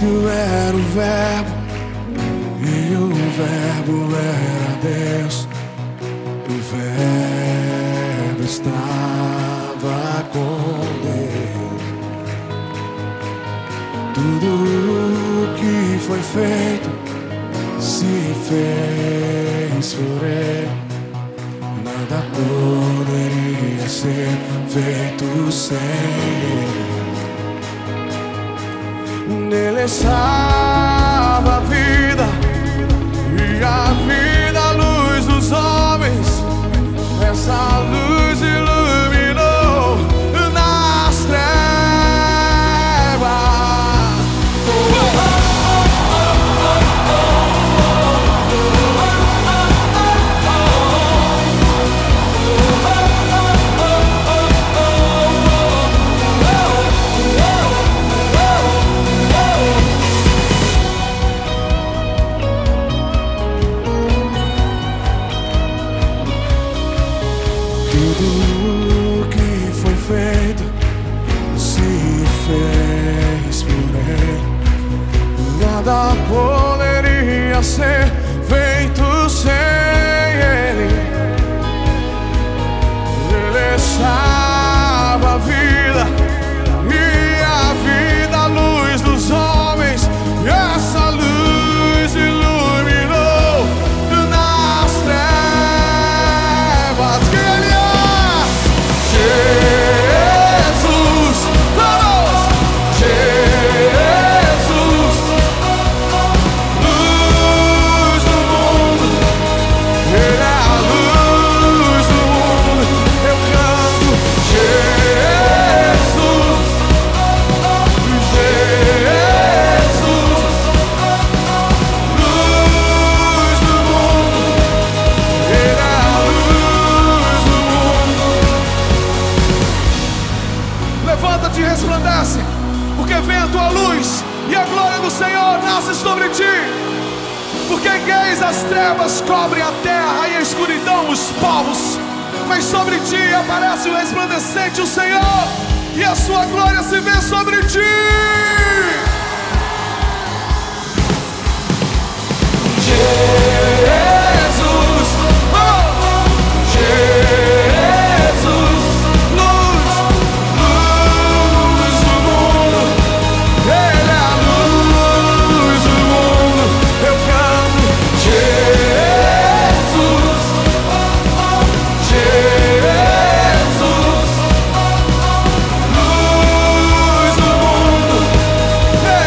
princípio era o Verbo, e o Verbo era Deus. O Verbo estava com Deus. Tudo que foi feito se fez por Ele. Nada poderia ser feito sem Ele. Nele estava a vida, e a vida, a luz dos homens. Essa luz iluminou nas trevas. Tudo que foi feito se fez por Ele. Nada poderia ser feito sem Ele. Nele estava a vida, e a vida, a luz dos homens. E essa luz iluminou nas trevas. Que Ele é Jesus, vamos! Jesus, luz do mundo. Ele é a luz do mundo. Eu canto Jesus, Jesus, luz do mundo. Ele é a luz do mundo. Levanta-te e resplandece, porque vem a tua luz, e a glória do Senhor nasce sobre ti. Porque eis as trevas cobrem a terra, e a escuridão os povos, mas sobre ti aparece o resplandecente, o Senhor, e a sua glória se vê sobre ti. Jesus, oh! Jesus, luz, luz do mundo. Ele é a luz do mundo. Eu canto Jesus, Jesus, luz do mundo. Ele é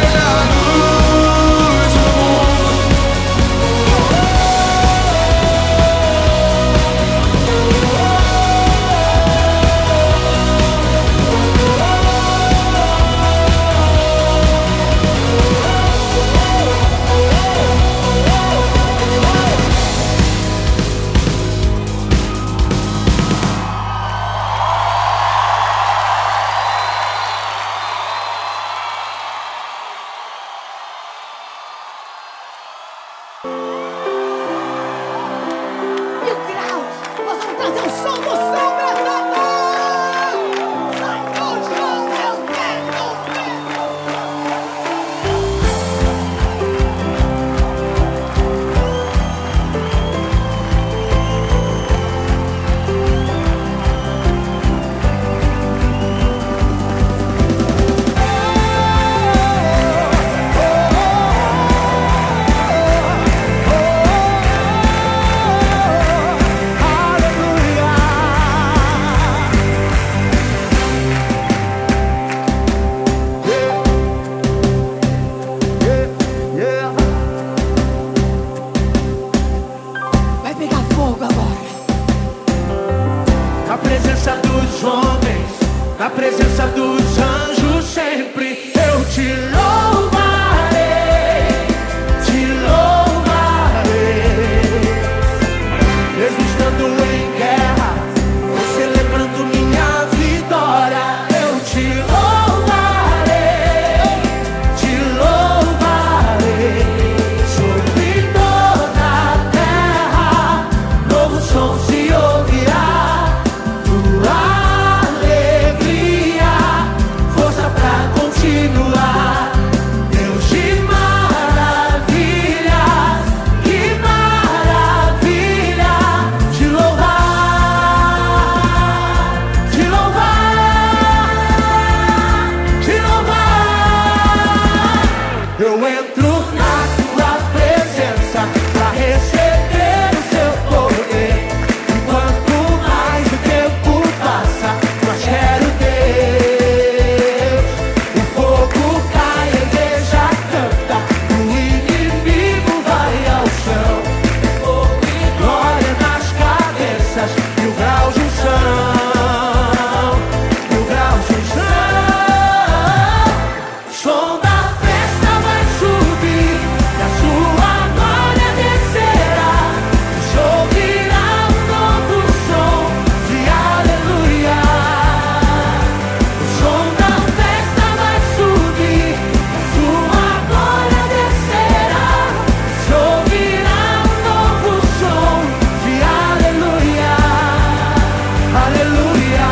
Eu entro na tua presença pra receber o teu poder. E quanto mais o tempo passa, mais quero Deus. O fogo cai, a igreja canta, o inimigo vai ao chão. Fogo e glória nas cabeças, mil graus de unção, mil graus de unção. Som da festa vai subir, e a sua glória descerá. Se ouvirá um novo som de aleluia. O som da festa vai subir, a sua glória descerá. Se ouvirá um novo som de aleluia. Aleluia.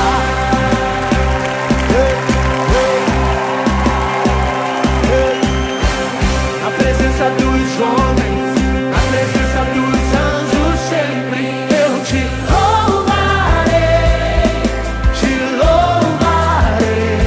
Na presença dos homens, na presença dos anjos, sempre eu te louvarei, te louvarei.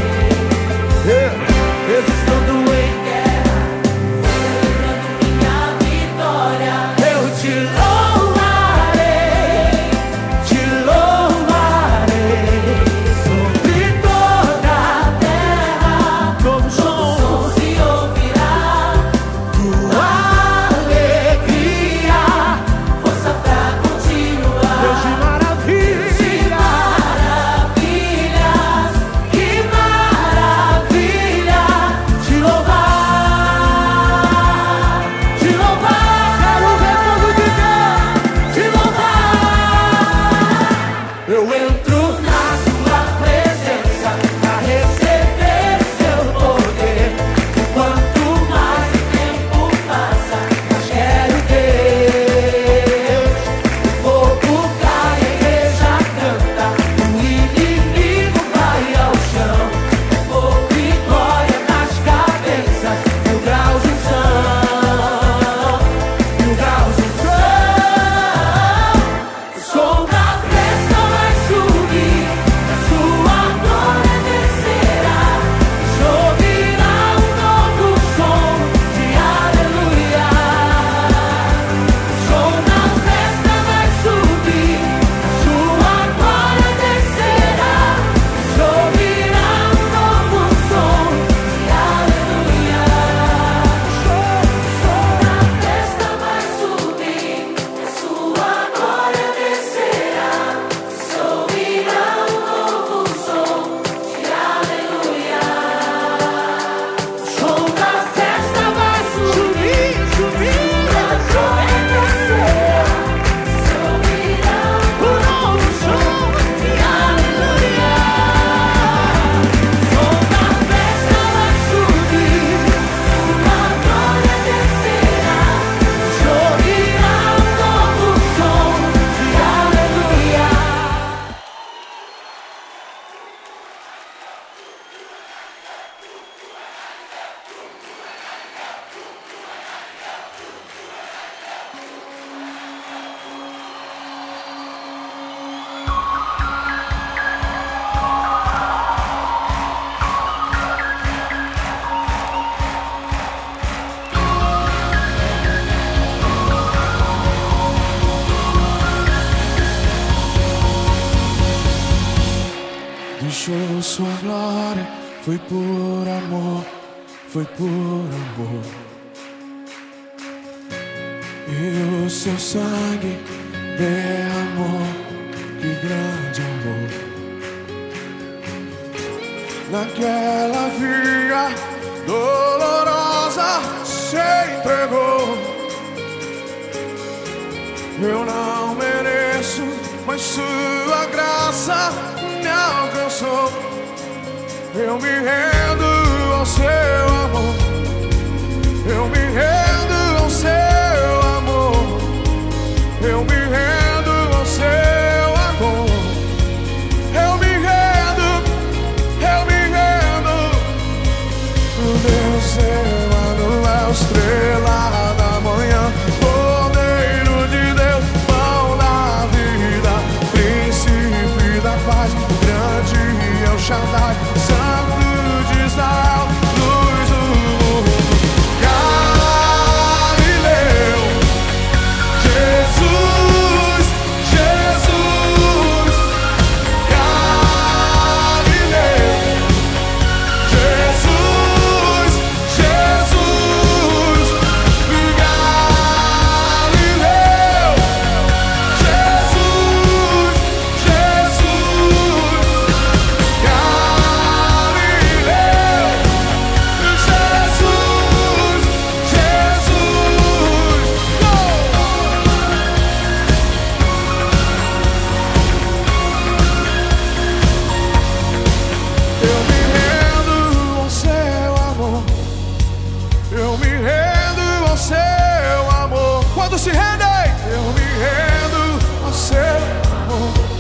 Estando em guerra, celebrando minha vitória, eu te louvarei, te louvarei. Sobre toda a terra, novo som se ouvirá. Tua alegria, força pra continuar. Deus de maravilhas, que maravilha. Te louvar, te louvar. Quero ver todo gritar, te louvar. Eu entro na tua presença pra receber o teu poder. E quanto mais o tempo passa, mais quero Deus. O fogo cai, a igreja canta, o inimigo vai ao chão. Fogo e glória nas cabeças, mil graus de unção, mil graus de unção. O som da festa vai subir, a sua glória descerá. Se ouvirá um novo som de aleluia. O som da festa vai subir, a sua glória descerá. Se ouvirá um novo som de aleluia. O som da festa vai subir, a sua glória descerá. Se ouvirá um novo som de aleluia. O som da festa vai subir, subir, a glória descerá. Se ouvirá um novo som de aleluia. O som da festa vai subir, sua glória descerá. Se ouvirá um novo som de aleluia. Deixou sua glória, foi por amor, foi por amor. E o seu sangue derramou, que grande amor. Naquela via dolorosa se entregou. Eu não mereço, mas sua graça me alcançou. Eu me rendo ao seu amor. Eu me rendo ao seu amor. Eu me rendo ao seu amor. Eu me rendo, eu me rendo. O Deus Emanuel, estrela da manhã, Cordeiro de Deus, pão da vida, príncipe da paz, o grande El Shaddai, Santo de Israel, luz Todos se rendem. Eu me rendo ao seu amor.